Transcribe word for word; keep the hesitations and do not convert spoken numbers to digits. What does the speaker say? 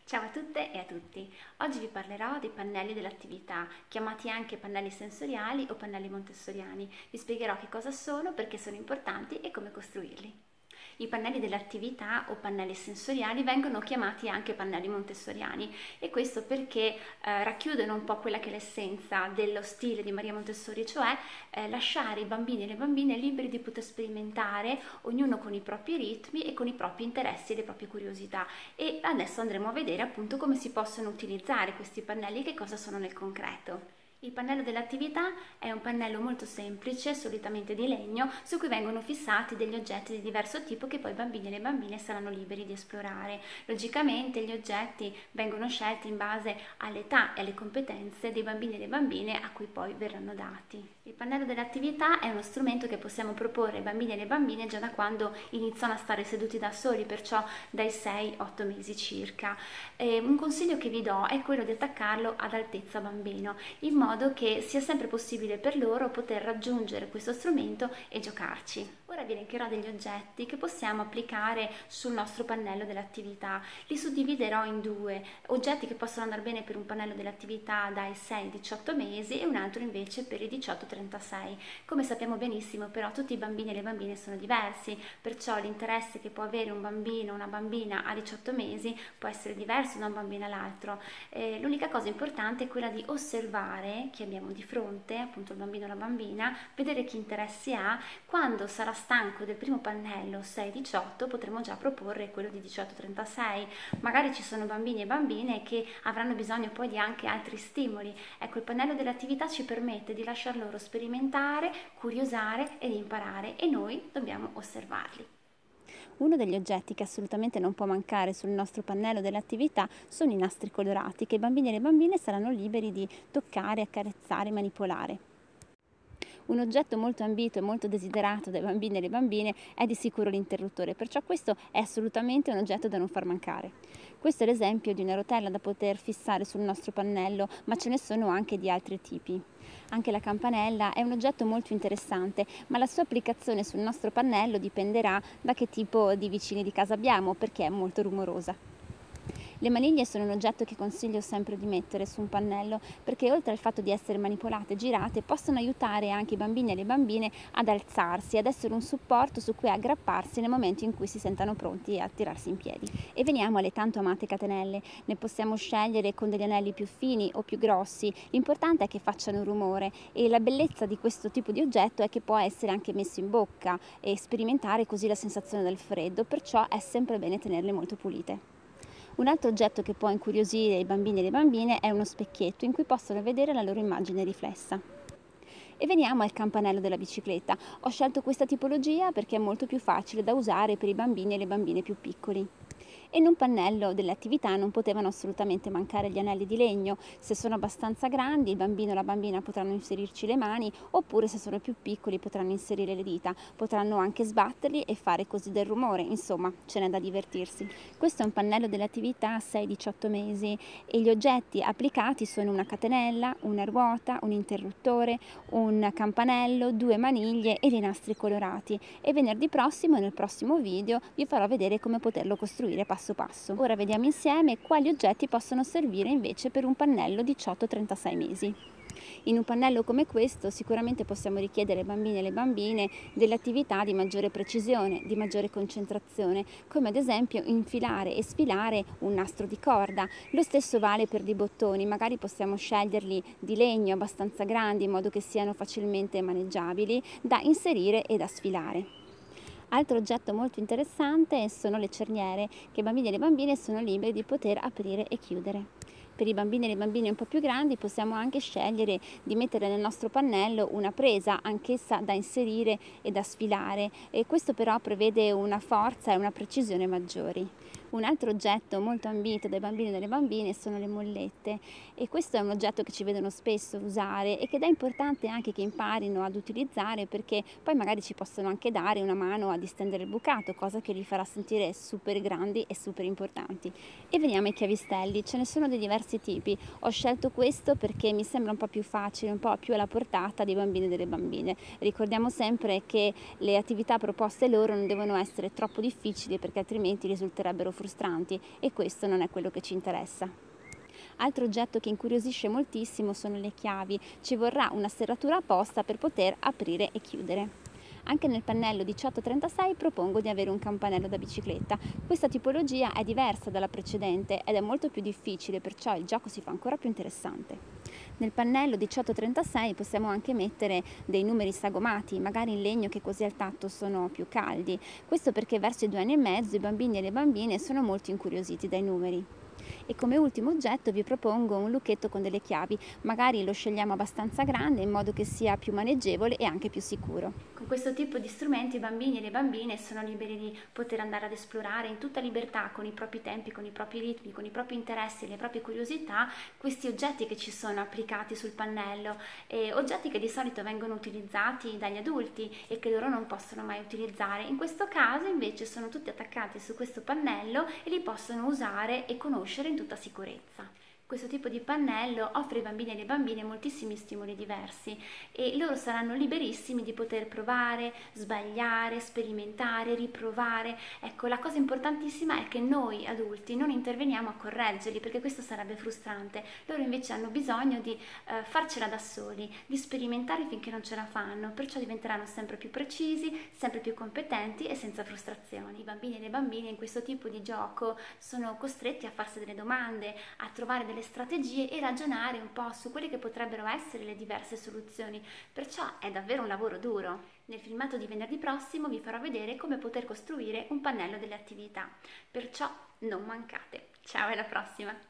Ciao a tutte e a tutti, oggi vi parlerò dei pannelli dell'attività, chiamati anche pannelli sensoriali o pannelli montessoriani. Vi spiegherò che cosa sono, perché sono importanti e come costruirli. I pannelli dell'attività o pannelli sensoriali vengono chiamati anche pannelli montessoriani e questo perché eh, racchiudono un po' quella che è l'essenza dello stile di Maria Montessori, cioè eh, lasciare i bambini e le bambine liberi di poter sperimentare, ognuno con i propri ritmi e con i propri interessi e le proprie curiosità. E adesso andremo a vedere appunto come si possono utilizzare questi pannelli e che cosa sono nel concreto. Il pannello dell'attività è un pannello molto semplice, solitamente di legno, su cui vengono fissati degli oggetti di diverso tipo che poi i bambini e le bambine saranno liberi di esplorare. Logicamente gli oggetti vengono scelti in base all'età e alle competenze dei bambini e delle bambine a cui poi verranno dati. Il pannello dell'attività è uno strumento che possiamo proporre ai bambini e alle bambine già da quando iniziano a stare seduti da soli, perciò dai sei otto mesi circa. E un consiglio che vi do è quello di attaccarlo ad altezza bambino, in modo modo che sia sempre possibile per loro poter raggiungere questo strumento e giocarci. Ora vi elencherò degli oggetti che possiamo applicare sul nostro pannello dell'attività. Li suddividerò in due, oggetti che possono andare bene per un pannello dell'attività dai sei ai diciotto mesi e un altro invece per i diciotto trentasei. Come sappiamo benissimo però tutti i bambini e le bambine sono diversi, perciò l'interesse che può avere un bambino o una bambina a diciotto mesi può essere diverso da un bambino all'altro. Eh, l'unica cosa importante è quella di osservare che abbiamo di fronte, appunto il bambino o la bambina, vedere che interessi ha. Quando sarà stanco del primo pannello sei diciotto potremo già proporre quello di diciotto trentasei. Magari ci sono bambini e bambine che avranno bisogno poi di anche altri stimoli. Ecco, il pannello dell'attività ci permette di lasciar loro sperimentare, curiosare ed imparare e noi dobbiamo osservarli. Uno degli oggetti che assolutamente non può mancare sul nostro pannello dell'attività sono i nastri colorati che i bambini e le bambine saranno liberi di toccare, accarezzare, manipolare. Un oggetto molto ambito e molto desiderato dai bambini e le bambine è di sicuro l'interruttore, perciò questo è assolutamente un oggetto da non far mancare. Questo è l'esempio di una rotella da poter fissare sul nostro pannello, ma ce ne sono anche di altri tipi. Anche la campanella è un oggetto molto interessante, ma la sua applicazione sul nostro pannello dipenderà da che tipo di vicini di casa abbiamo, perché è molto rumorosa. Le maniglie sono un oggetto che consiglio sempre di mettere su un pannello perché oltre al fatto di essere manipolate e girate possono aiutare anche i bambini e le bambine ad alzarsi, ad essere un supporto su cui aggrapparsi nel momento in cui si sentano pronti a tirarsi in piedi. E veniamo alle tanto amate catenelle. Ne possiamo scegliere con degli anelli più fini o più grossi, l'importante è che facciano rumore e la bellezza di questo tipo di oggetto è che può essere anche messo in bocca e sperimentare così la sensazione del freddo, perciò è sempre bene tenerle molto pulite. Un altro oggetto che può incuriosire i bambini e le bambine è uno specchietto in cui possono vedere la loro immagine riflessa. E veniamo al campanello della bicicletta. Ho scelto questa tipologia perché è molto più facile da usare per i bambini e le bambine più piccoli. E in un pannello delle attività non potevano assolutamente mancare gli anelli di legno. Se sono abbastanza grandi il bambino o la bambina potranno inserirci le mani, oppure se sono più piccoli potranno inserire le dita, potranno anche sbatterli e fare così del rumore, insomma ce n'è da divertirsi. Questo è un pannello delle attività a sei diciotto mesi e gli oggetti applicati sono una catenella, una ruota, un interruttore, un campanello, due maniglie e dei nastri colorati. E venerdì prossimo, nel prossimo video, vi farò vedere come poterlo costruire passo passo. Ora vediamo insieme quali oggetti possono servire invece per un pannello diciotto trentasei mesi. In un pannello come questo sicuramente possiamo richiedere ai bambini e alle bambine delle attività di maggiore precisione, di maggiore concentrazione, come ad esempio infilare e sfilare un nastro di corda. Lo stesso vale per dei bottoni, magari possiamo sceglierli di legno abbastanza grandi in modo che siano facilmente maneggiabili da inserire e da sfilare. Altro oggetto molto interessante sono le cerniere che i bambini e le bambine sono liberi di poter aprire e chiudere. Per i bambini e le bambine un po' più grandi possiamo anche scegliere di mettere nel nostro pannello una presa, anch'essa da inserire e da sfilare, e questo però prevede una forza e una precisione maggiori. Un altro oggetto molto ambito dai bambini e dalle bambine sono le mollette e questo è un oggetto che ci vedono spesso usare e che è importante anche che imparino ad utilizzare perché poi magari ci possono anche dare una mano a distendere il bucato, cosa che li farà sentire super grandi e super importanti. E veniamo ai chiavistelli, ce ne sono di diversi tipi. Ho scelto questo perché mi sembra un po' più facile, un po' più alla portata dei bambini e delle bambine. Ricordiamo sempre che le attività proposte loro non devono essere troppo difficili perché altrimenti risulterebbero frustranti e questo non è quello che ci interessa. Altro oggetto che incuriosisce moltissimo sono le chiavi. Ci vorrà una serratura apposta per poter aprire e chiudere. Anche nel pannello diciotto trentasei propongo di avere un campanello da bicicletta. Questa tipologia è diversa dalla precedente ed è molto più difficile, perciò il gioco si fa ancora più interessante. Nel pannello diciotto trentasei possiamo anche mettere dei numeri sagomati, magari in legno, che così al tatto sono più caldi. Questo perché verso i due anni e mezzo i bambini e le bambine sono molto incuriositi dai numeri. E come ultimo oggetto vi propongo un lucchetto con delle chiavi, magari lo scegliamo abbastanza grande in modo che sia più maneggevole e anche più sicuro. Con questo tipo di strumenti i bambini e le bambine sono liberi di poter andare ad esplorare in tutta libertà, con i propri tempi, con i propri ritmi, con i propri interessi e le proprie curiosità, questi oggetti che ci sono applicati sul pannello, e oggetti che di solito vengono utilizzati dagli adulti e che loro non possono mai utilizzare. In questo caso invece sono tutti attaccati su questo pannello e li possono usare e conoscere in tutta sicurezza. Questo tipo di pannello offre ai bambini e alle bambine moltissimi stimoli diversi e loro saranno liberissimi di poter provare, sbagliare, sperimentare, riprovare. Ecco, la cosa importantissima è che noi adulti non interveniamo a correggerli, perché questo sarebbe frustrante. Loro invece hanno bisogno di eh, farcela da soli, di sperimentare finché non ce la fanno, perciò diventeranno sempre più precisi, sempre più competenti e senza frustrazioni. I bambini e le bambine in questo tipo di gioco sono costretti a farsi delle domande, a trovare delle strategie e ragionare un po' su quelle che potrebbero essere le diverse soluzioni, perciò è davvero un lavoro duro. Nel filmato di venerdì prossimo vi farò vedere come poter costruire un pannello delle attività, perciò non mancate. Ciao, alla prossima!